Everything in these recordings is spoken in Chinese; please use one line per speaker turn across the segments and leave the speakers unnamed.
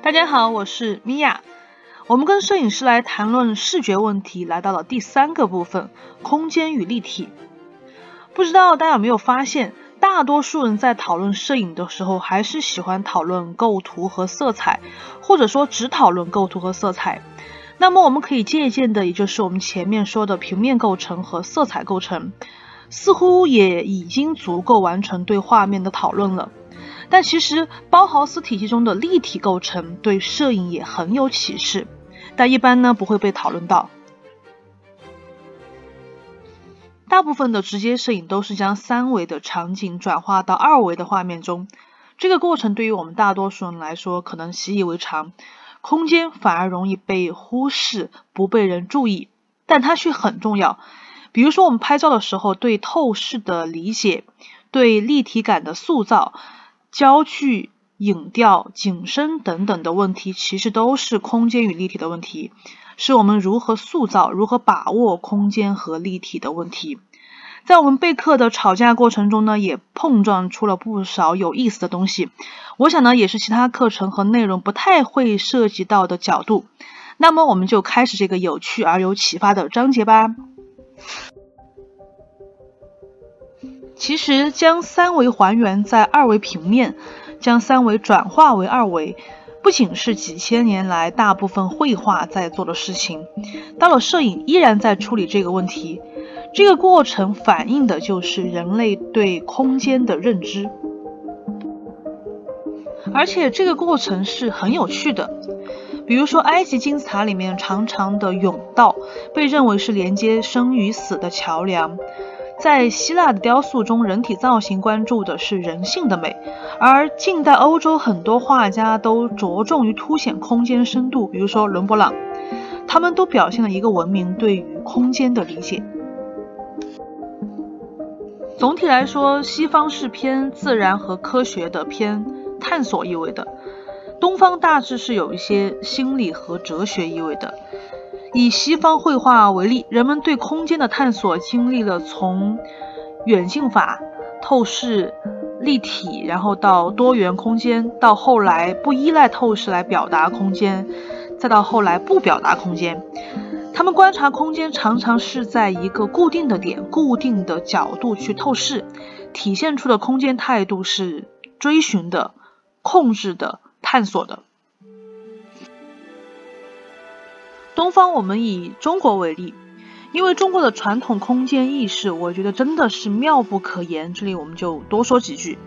大家好，我是米娅。我们跟摄影师来谈论视觉问题，来到了第3个部分，空间与立体。不知道大家有没有发现，大多数人在讨论摄影的时候，还是喜欢讨论构图和色彩，或者说只讨论构图和色彩。那么我们可以借鉴的，也就是我们前面说的平面构成和色彩构成，似乎也已经足够完成对画面的讨论了。但其实包豪斯体系中的立体构成对摄影也很有启示，但一般呢不会被讨论到。大部分的直接摄影都是将3维的场景转化到2维的画面中，这个过程对于我们大多数人来说可能习以为常，空间反而容易被忽视，不被人注意，但它却很重要。比如说我们拍照的时候，对透视的理解，对立体感的塑造，焦距、影调、景深等等的问题，其实都是空间与立体的问题，是我们如何塑造、如何把握空间和立体的问题。在我们备课的吵架过程中呢，也碰撞出了不少有意思的东西。我想呢，也是其他课程和内容不太会涉及到的角度。那么我们就开始这个有趣而有启发的章节吧。其实将3维还原在2维平面，将3维转化为2维，不仅是几千年来大部分绘画在做的事情，到了摄影依然在处理这个问题。这个过程反映的就是人类对空间的认知，而且这个过程是很有趣的。比如说埃及金字塔里面长长的甬道被认为是连接生与死的桥梁，在希腊的雕塑中，人体造型关注的是人性的美，而近代欧洲很多画家都着重于凸显空间深度，比如说伦勃朗，他们都表现了一个文明对于空间的理解。总体来说，西方是偏自然和科学的，偏探索意味的，东方大致是有一些心理和哲学意味的。以西方绘画为例，人们对空间的探索经历了从远近法、透视、立体，然后到多元空间，到后来不依赖透视来表达空间，再到后来不表达空间。他们观察空间常常是在一个固定的点、固定的角度去透视，体现出的空间态度是追寻的、控制的、探索的。东方我们以中国为例，因为中国的传统空间意识，我觉得真的是妙不可言，这里我们就多说几句。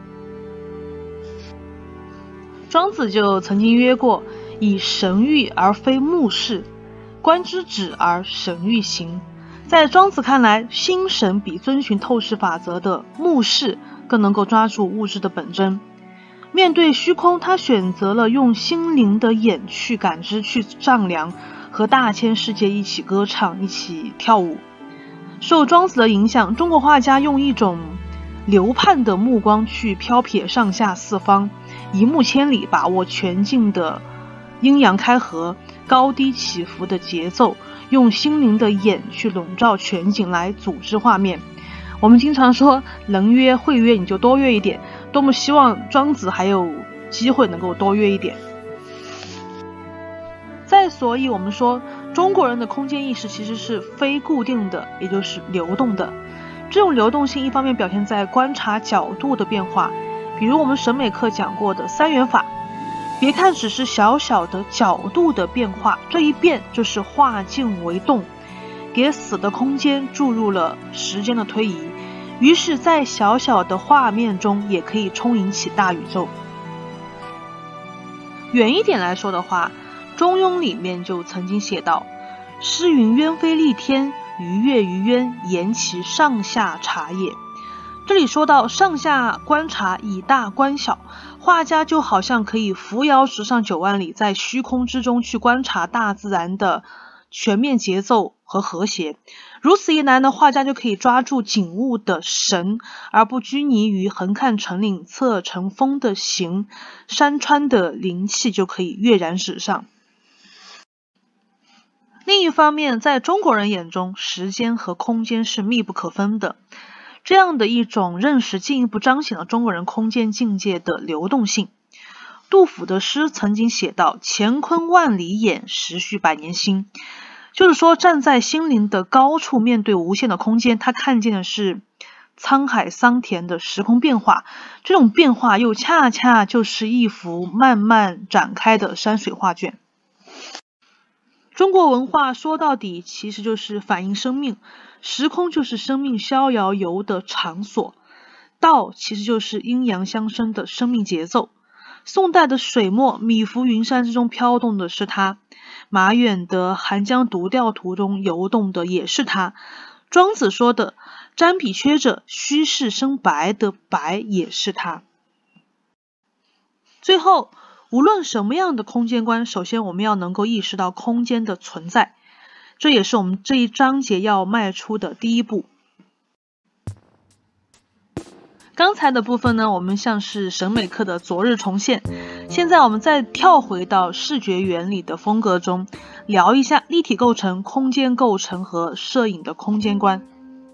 庄子就曾经曰过，以神喻而非目视，观之止而神喻行。在庄子看来，心神比遵循透视法则的目视更能够抓住物质的本真。面对虚空，他选择了用心灵的眼去感知、去丈量，和大千世界一起歌唱、一起跳舞。受庄子的影响，中国画家用一种流盼的目光去飘瞥上下四方，一目千里，把握全境的阴阳开合、高低起伏的节奏，用心灵的眼去笼罩全景来组织画面。我们经常说能约会约你就多约一点，多么希望庄子还有机会能够多约一点。所以我们说中国人的空间意识其实是非固定的，也就是流动的。这种流动性一方面表现在观察角度的变化，比如我们审美课讲过的3元法，别看只是小小的角度的变化，这一变就是化静为动，给死的空间注入了时间的推移，于是在小小的画面中也可以充盈起大宇宙。远一点来说的话，中庸里面就曾经写道，诗云鸢飞戾天，鱼跃于渊，言其上下察也。这里说到上下观察，以大观小，画家就好像可以扶摇直上9万里，在虚空之中去观察大自然的全面节奏和和谐。如此一来呢，画家就可以抓住景物的神，而不拘泥于横看成岭侧成峰的形，山川的灵气就可以跃然纸上。另一方面，在中国人眼中，时间和空间是密不可分的。这样的一种认识进一步彰显了中国人空间境界的流动性。 杜甫的诗曾经写到乾坤万里眼，时序百年心，就是说站在心灵的高处，面对无限的空间，他看见的是沧海桑田的时空变化，这种变化又恰恰就是一幅慢慢展开的山水画卷。中国文化说到底其实就是反映生命，时空就是生命逍遥游的场所，道其实就是阴阳相生的生命节奏。宋代的水墨，米芾云山之中飘动的是它，马远的《寒江独钓图》中游动的也是它，庄子说的沾笔缺者虚是生白的白也是它。最后，无论什么样的空间观，首先我们要能够意识到空间的存在，这也是我们这一章节要迈出的第一步。刚才的部分呢，我们像是审美课的昨日重现，现在我们再跳回到视觉原理的风格中，聊一下立体构成、空间构成和摄影的空间观。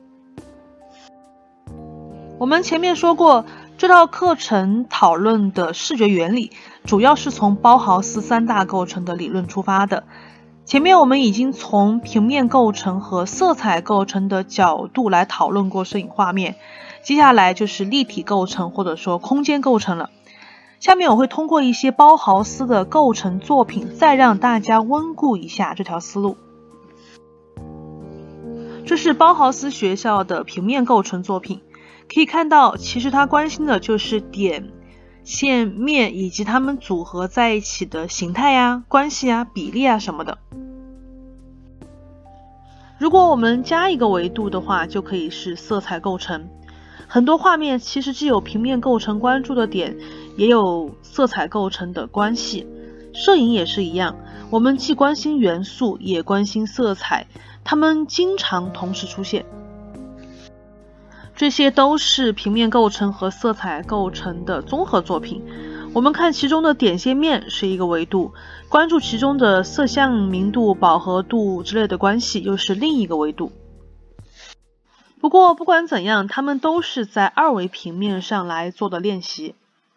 我们前面说过，这套课程讨论的视觉原理主要是从包豪斯三大构成的理论出发的。前面我们已经从平面构成和色彩构成的角度来讨论过摄影画面，接下来就是立体构成或者说空间构成了。下面我会通过一些包豪斯的构成作品，再让大家温故一下这条思路。这是包豪斯学校的平面构成作品，可以看到其实他关心的就是点、线、面以及它们组合在一起的形态呀、关系啊、比例啊什么的。如果我们加一个维度的话，就可以是色彩构成。很多画面其实既有平面构成关注的点，也有色彩构成的关系。摄影也是一样，我们既关心元素，也关心色彩，它们经常同时出现。这些都是平面构成和色彩构成的综合作品。我们看其中的点线面是一个维度，关注其中的色相、明度、饱和度之类的关系又是另一个维度。不过不管怎样，它们都是在二维平面上来做的练习。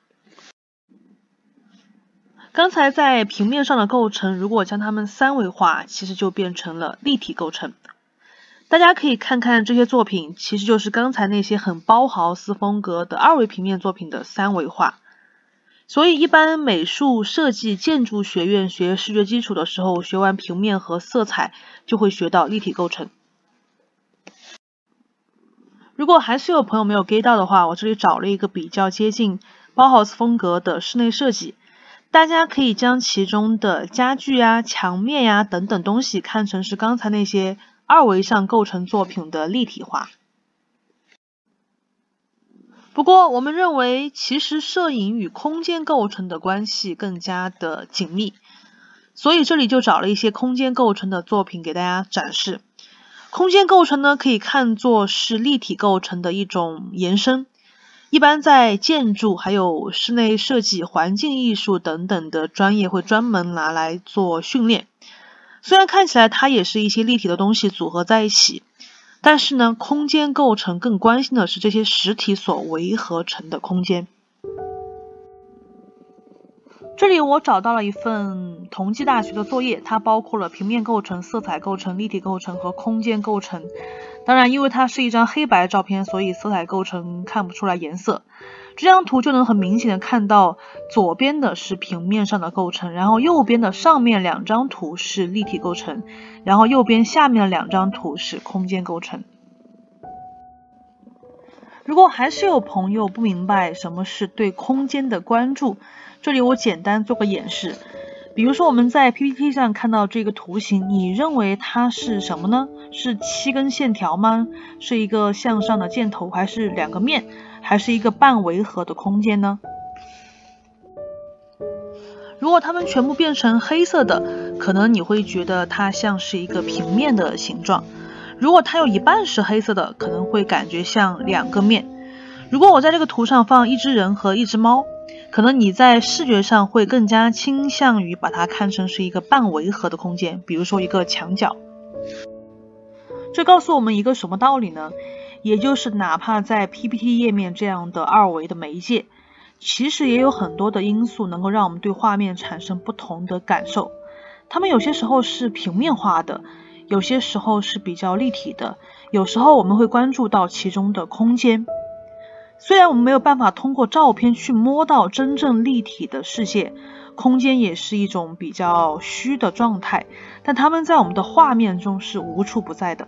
刚才在平面上的构成，如果将它们三维化，其实就变成了立体构成。大家可以看看这些作品，其实就是刚才那些很包豪斯风格的二维平面作品的三维化。所以一般美术设计建筑学院学视觉基础的时候，学完平面和色彩就会学到立体构成。如果还是有朋友没有 get 到的话，我这里找了一个比较接近包豪斯风格的室内设计，大家可以将其中的家具呀、墙面呀等等东西看成是刚才那些二维上构成作品的立体化。不过我们认为其实摄影与空间构成的关系更加的紧密，所以这里就找了一些空间构成的作品给大家展示。空间构成呢，可以看作是立体构成的一种延伸，一般在建筑还有室内设计、环境艺术等等的专业会专门拿来做训练。虽然看起来它也是一些立体的东西组合在一起，但是呢，空间构成更关心的是这些实体所围合成的空间。这里我找到了一份同济大学的作业，它包括了平面构成、色彩构成、立体构成和空间构成。当然因为它是一张黑白照片，所以色彩构成看不出来颜色。这张图就能很明显的看到，左边的是平面上的构成，然后右边的上面两张图是立体构成，然后右边下面的两张图是空间构成。如果还是有朋友不明白什么是对空间的关注，这里我简单做个演示。比如说我们在 PPT 上看到这个图形，你认为它是什么呢？是7根线条吗？是一个向上的箭头，还是2个面，还是一个半围合的空间呢？如果它们全部变成黑色的，可能你会觉得它像是一个平面的形状。如果它有一半是黑色的，可能会感觉像2个面。如果我在这个图上放一只人和一只猫，可能你在视觉上会更加倾向于把它看成是一个半围合的空间，比如说一个墙角。这告诉我们一个什么道理呢？也就是哪怕在 PPT 页面这样的二维的媒介， 其实也有很多的因素能够让我们对画面产生不同的感受。它们有些时候是平面化的，有些时候是比较立体的，有时候我们会关注到其中的空间。虽然我们没有办法通过照片去摸到真正立体的世界，空间也是一种比较虚的状态，但它们在我们的画面中是无处不在的。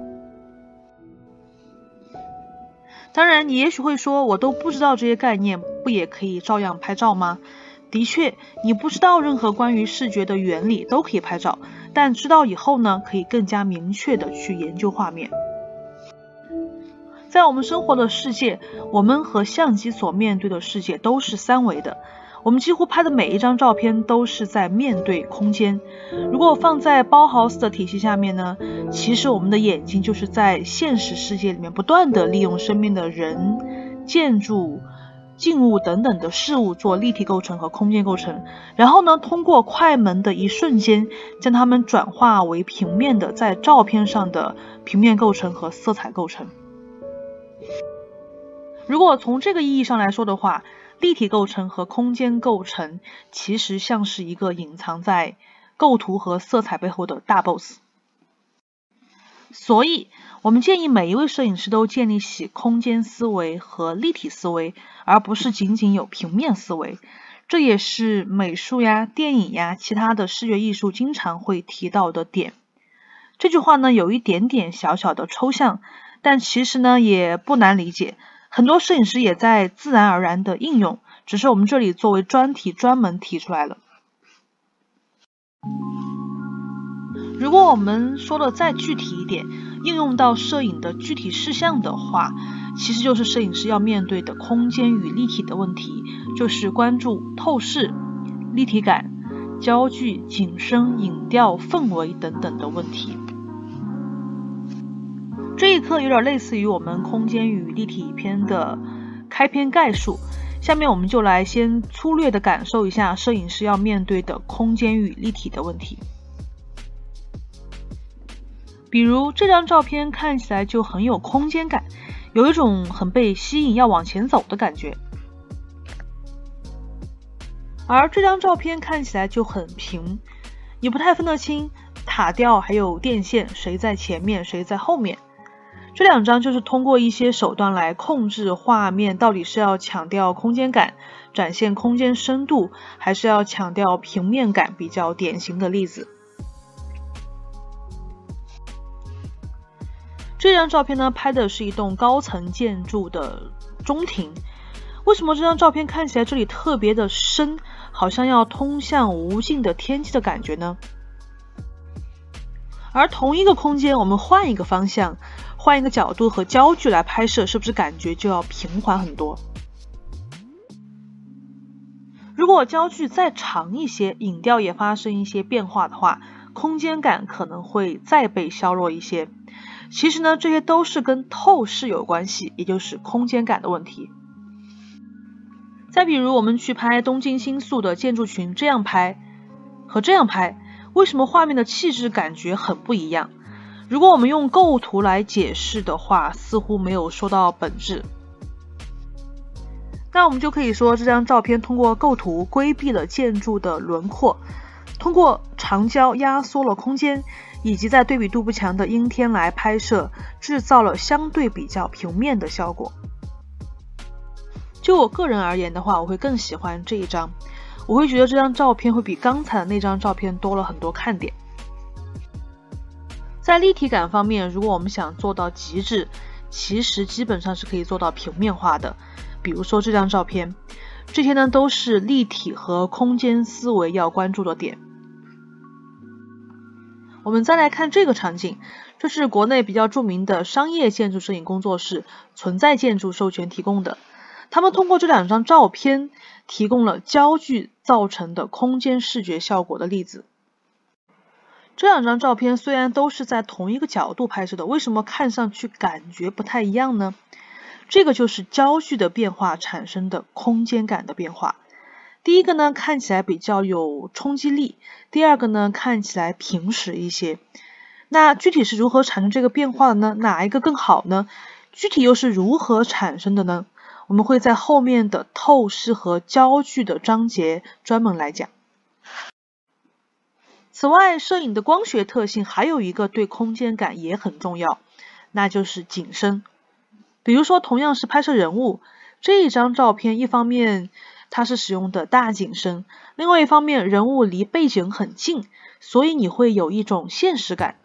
当然，你也许会说，我都不知道这些概念，不也可以照样拍照吗？的确，你不知道任何关于视觉的原理都可以拍照，但知道以后呢，可以更加明确的去研究画面。在我们生活的世界，我们和相机所面对的世界都是三维的，我们几乎拍的每一张照片都是在面对空间。如果放在包豪斯的体系下面呢，其实我们的眼睛就是在现实世界里面不断的利用身边的人、建筑、静物等等的事物做立体构成和空间构成，然后呢，通过快门的一瞬间将它们转化为平面的在照片上的平面构成和色彩构成。如果从这个意义上来说的话，立体构成和空间构成其实像是一个隐藏在构图和色彩背后的大 boss。所以我们建议每一位摄影师都建立起空间思维和立体思维，而不是仅仅有平面思维。这也是美术呀、电影呀、其他的视觉艺术经常会提到的点。这句话呢有一点点小小的抽象，但其实呢也不难理解。很多摄影师也在自然而然的应用，只是我们这里作为专题专门提出来了。如果我们说的再具体一点，应用到摄影的具体事项的话，其实就是摄影师要面对的空间与立体的问题，就是关注透视、立体感、焦距、景深、影调、氛围等等的问题。这一课有点类似于我们空间与立体篇的开篇概述，下面我们就来先粗略的感受一下摄影师要面对的空间与立体的问题。比如这张照片看起来就很有空间感，有一种很被吸引要往前走的感觉。而这张照片看起来就很平，你不太分得清塔吊还有电线谁在前面谁在后面。这两张就是通过一些手段来控制画面到底是要强调空间感，展现空间深度，还是要强调平面感比较典型的例子。这张照片呢，拍的是一栋高层建筑的中庭。为什么这张照片看起来这里特别的深，好像要通向无尽的天际的感觉呢？而同一个空间，我们换一个方向，换一个角度和焦距来拍摄，是不是感觉就要平缓很多？如果焦距再长一些，影调也发生一些变化的话，空间感可能会再被削弱一些。其实呢，这些都是跟透视有关系，也就是空间感的问题。再比如我们去拍东京新宿的建筑群，这样拍和这样拍，为什么画面的气质感觉很不一样？如果我们用构图来解释的话，似乎没有说到本质。那我们就可以说，这张照片通过构图规避了建筑的轮廓，通过长焦压缩了空间，以及在对比度不强的阴天来拍摄，制造了相对比较平面的效果。就我个人而言的话，我会更喜欢这一张，我会觉得这张照片会比刚才的那张照片多了很多看点。在立体感方面，如果我们想做到极致，其实基本上是可以做到平面化的。比如说这张照片，这些呢都是立体和空间思维要关注的点。我们再来看这个场景，这是国内比较著名的商业建筑摄影工作室存在建筑授权提供的，他们通过这两张照片提供了焦距造成的空间视觉效果的例子。这两张照片虽然都是在同一个角度拍摄的，为什么看上去感觉不太一样呢？这个就是焦距的变化产生的空间感的变化。第一个呢，看起来比较有冲击力，第二个呢，看起来平实一些。那具体是如何产生这个变化的呢？哪一个更好呢？具体又是如何产生的呢？ 我们会在后面的透视和焦距的章节专门来讲。此外，摄影的光学特性还有一个对空间感也很重要，那就是景深。比如说同样是拍摄人物，这一张照片一方面它是使用的大景深，另外一方面人物离背景很近，所以你会有一种现实感。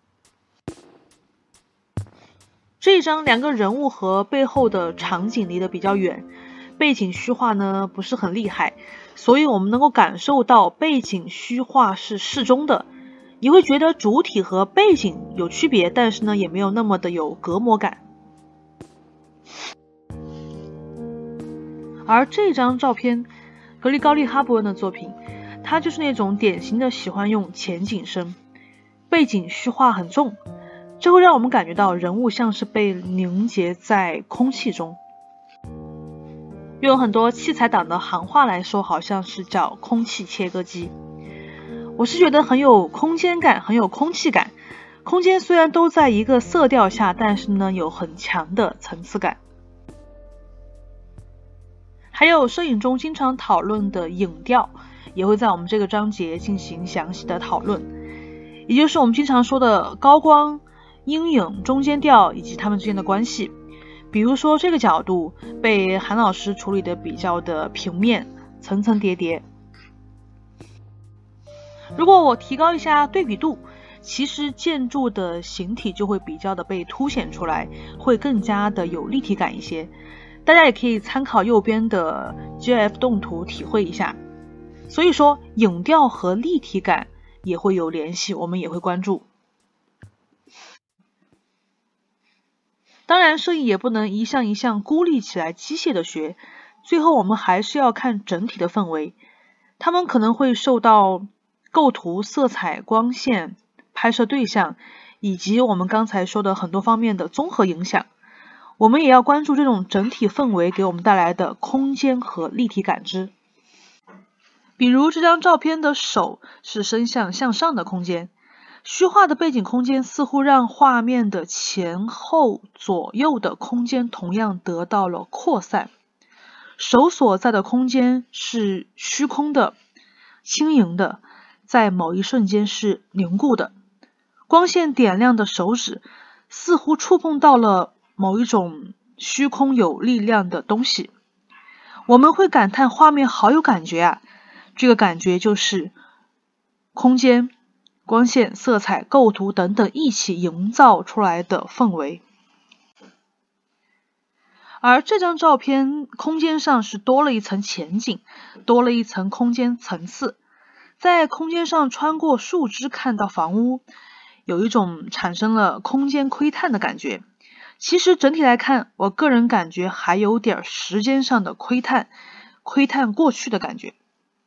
这一张两个人物和背后的场景离得比较远，背景虚化呢不是很厉害，所以我们能够感受到背景虚化是适中的，你会觉得主体和背景有区别，但是呢也没有那么的有隔膜感。而这张照片，格里高利·哈伯恩的作品，他就是那种典型的喜欢用前景深，背景虚化很重，这会让我们感觉到人物像是被凝结在空气中。用很多器材党的行话来说，好像是叫空气切割机。我是觉得很有空间感，很有空气感。空间虽然都在一个色调下，但是呢有很强的层次感。还有摄影中经常讨论的影调，也会在我们这个章节进行详细的讨论，也就是我们经常说的高光、阴影、中间调以及它们之间的关系。比如说这个角度被韩老师处理的比较的平面，层层叠叠。如果我提高一下对比度，其实建筑的形体就会比较的被凸显出来，会更加的有立体感一些。大家也可以参考右边的 GIF 动图体会一下。所以说影调和立体感也会有联系，我们也会关注。当然摄影也不能一项一项孤立起来机械的学，最后我们还是要看整体的氛围，它们可能会受到构图、色彩、光线、拍摄对象以及我们刚才说的很多方面的综合影响。我们也要关注这种整体氛围给我们带来的空间和立体感知。比如这张照片的手是伸向上的空间，虚化的背景空间似乎让画面的前后左右的空间同样得到了扩散。手所在的空间是虚空的、轻盈的，在某一瞬间是凝固的。光线点亮的手指似乎触碰到了某一种虚空有力量的东西。我们会感叹画面好有感觉啊，这个感觉就是空间、光线、色彩、构图等等一起营造出来的氛围。而这张照片空间上是多了一层前景，多了一层空间层次。在空间上穿过树枝看到房屋，有一种产生了空间窥探的感觉。其实整体来看，我个人感觉还有点时间上的窥探过去的感觉。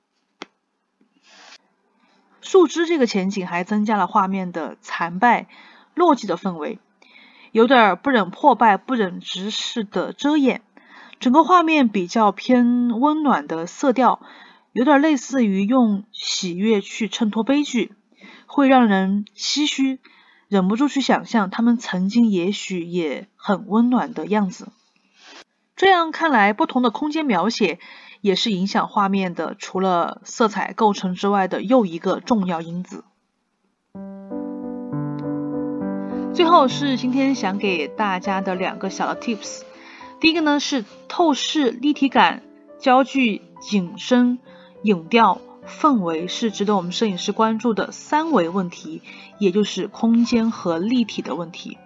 树枝这个前景还增加了画面的残败、落寂的氛围，有点不忍破败、不忍直视的遮掩。整个画面比较偏温暖的色调，有点类似于用喜悦去衬托悲剧，会让人唏嘘，忍不住去想象他们曾经也许也很温暖的样子。这样看来，不同的空间描写也是影响画面的除了色彩构成之外的又一个重要因子。最后是今天想给大家的2个小的 tips。 第一个呢是透视、立体感、焦距、景深、影调、氛围是值得我们摄影师关注的3维问题，也就是空间和立体的问题。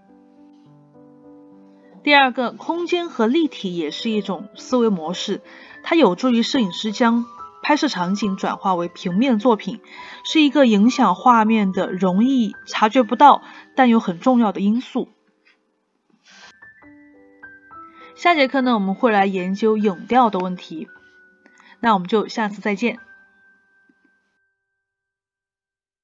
第二个，空间和立体也是一种思维模式，它有助于摄影师将拍摄场景转化为平面作品，是一个影响画面的容易察觉不到但又很重要的因素。下节课呢，我们会来研究影调的问题，那我们就下次再见。